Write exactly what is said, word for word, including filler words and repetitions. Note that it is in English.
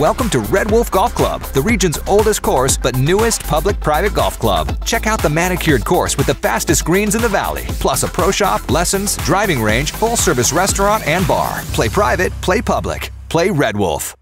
Welcome to Red Wolf Golf Club, the region's oldest course but newest public-private golf club. Check out the manicured course with the fastest greens in the valley, plus a pro shop, lessons, driving range, full-service restaurant and bar. Play private, play public. Play Red Wolf.